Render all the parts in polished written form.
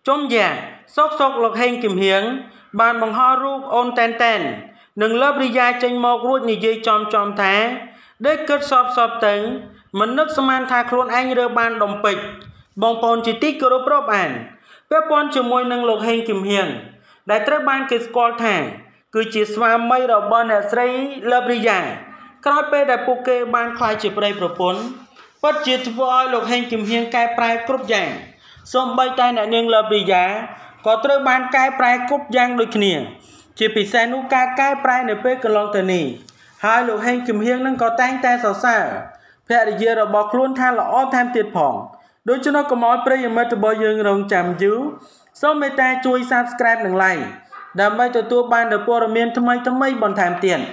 Trong giả, sốc lộc hình kiểm hiếng, bàn bằng ho rút ôn tên, nâng lớp đi dài chênh mọc rút như dây chom thá, để kết sọp tấn, mình nước xâm an thà khuôn anh rơ bàn đồng bịch, bong bồn chỉ tích cơ rốt rốt bàn, phép bọn chùa môi nâng lộc hình kiểm hiếng, đại trách bàn kết squall thả, cứ chỉ xóa mây rau bọn hệ srei lớp đi dài, khói bê đại bố kê bàn khai chỉ bầy pro bốn, bất chỉ thua oi lộc hình kiểm hiếng cài prai cướp dạng. Xong bay tay nạn nhân lập đi giá có trời bàn cái prai cúp giang đôi khỉa chỉ bị xe nụ ca cái prai này bê cần lòng tờ nì hai lục hành kìm hiên nâng có tang tay xào xa phẹ đi dơ rồi bọc luôn tha là ớt tham tiệt phỏng đối cho nó có mối prey mất bao dương rồng chạm dữ xong mấy tay chui subscribe nâng like đàm bay từ tua ban được bồ miên thâm mây bọn tham tiền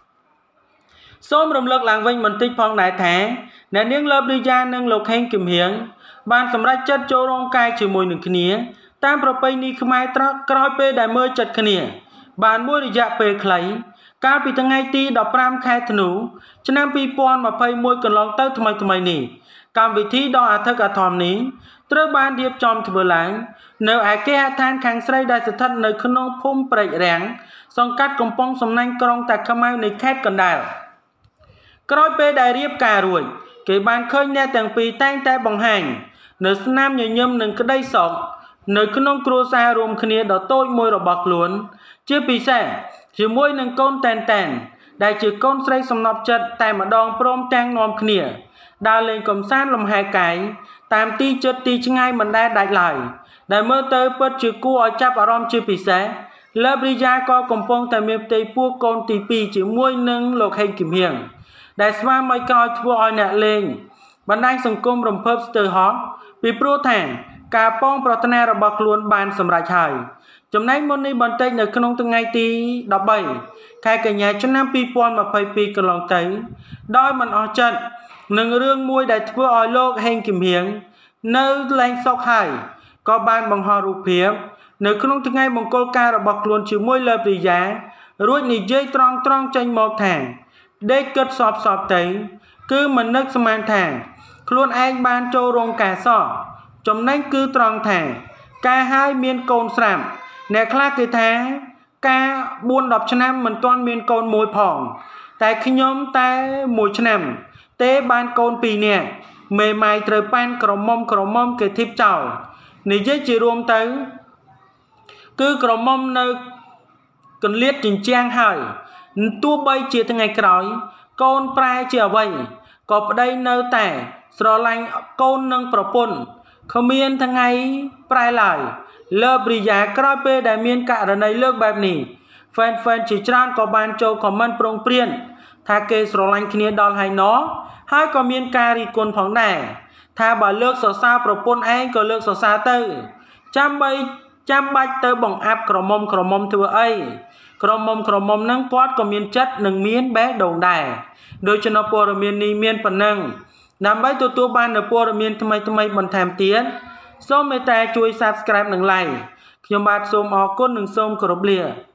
xong rồng lực làng vinh mình tích phong đại tháng nạn nhân lập đi giá nâng lục hành kìm hiên banสำหรับจัดโจรองกายជាមួយនឹងគ្នាតាមប្រពៃណីខ្មែរត្រកក្រោយពេលដែលមើលចិត្តគ្នាបានមួយរយៈពេលខ្លីកាលពីថ្ងៃទី15ខែធ្នូឆ្នាំ2021កន្លងទៅថ្មីនេះកម្មវិធីដ៏អធិកអធមនេះត្រូវបានរៀបចំធ្វើឡើងនៅឯគេហដ្ឋានខាងស្រីដែលស្ថិតនៅក្នុងភូមិព្រែករាំងសង្កាត់កំពង់សំណាញ់ក្រុងតាខ្មៅនៃខេត្តកណ្ដាលក្រោយពេលដែលរៀបការរួចគេបានឃើញអ្នកទាំងពីរតែងតែបង្ហាញនៅស្នាមញញឹមនឹងក្តីសោកនៅក្នុងគ្រួសាររួមគ្នាដ៏តូចមួយរបស់ខ្លួនជាពិសេសជាមួយនឹងកូនតែនដែលជាកូនស្រីសំណប់ចិត្តតែម្ដងព្រមទាំងនាំគ្នាដើរលេងកម្សាន្តលំហែកាយតាមទីជិតទីឆ្ងាយមិនដែលដាច់ឡើយដែលមើលទៅពិតជាគួរឲ្យចាប់អារម្មណ៍ជាពិសេសលើប៊ីយ៉ាក៏កំពុងតែមានផ្ទៃពោះកូនទី2ជាមួយនឹងលោកហេងគឹមហៀងដែលស្វាមីក្រោយធ្វើឲ្យអ្នកលេងបណ្ដាញសង្គមរំភើបស្ទើរហោះពីព្រោះថាការប៉ងប្រាថ្នារបស់ខ្លួនបានសម្រេចហើយចំណែកមុននេះបន្តិចនៅក្នុងថ្ងៃទី13ខែកញ្ញាឆ្នាំ2022កន្លងទៅដោយមិនអស់ចិត្តនឹងរឿងមួយដែលធ្វើឲ្យលោកហេងគឹមហៀងនៅលែងសុខហើយក៏បានបង្ហោះរូបភាពនៅក្នុងថ្ងៃមង្គលការរបស់ខ្លួនជាមួយលើព្រិយារួចនិយាយត្រង់ចេញមកថាដេកគិតសពទៅគឺមិននឹកស្មានថាខ្លួនឯងបានចូលរោងការសោះចំណេញគឺត្រង់ថាការហើយមានកូនស្រាប់អ្នកខ្លះគេថាការ4-10ឆ្នាំមិនទាន់មានកូនមួយផងតែខ្ញុំតែ1ឆ្នាំទេបានកូន2នាក់មេម៉ាយត្រូវប៉ាន់ក្រមុំគេធីបចោលនិយាយជារួមទៅគឺក្រមុំនៅកន្លៀតជញ្ជាំងហើយទោះបីជាថ្ងៃក្រោយកូនប្រែជាអ្វីក៏ប្តីនៅតែស្រឡាញ់កូននិងប្រពន្ធគ្មានថ្ងៃប្រែឡើយលើបរិយាក្រោយពេលដែលមានករណីលើកបែបនេះហ្វេនជាច្រើនក៏បានចូលខមមិនប្រងព្រានថាគេស្រឡាញ់គ្នាដល់ហើយណោះហើយក៏មានការរីគុណផងដែរថាបើលើកសរសើរប្រពន្ធឯងក៏លើកសរសើរទៅចាំបាច់ទៅបង្អាប់ក្រមុំធ្វើអីក្រមុំហ្នឹងគាត់ក៏មានចិត្តនិងមានបេះដូងដែរដូច្នេះព័ត៌មាននេះមានប៉ុណ្ណឹងដើម្បីទទួលបាននូវព័ត៌មានថ្មីបន្ថែមទៀតសូមមេត្តាជួយ Subscribe និង Like ខ្ញុំបាទសូមអរគុណនិងសូមគោរពលា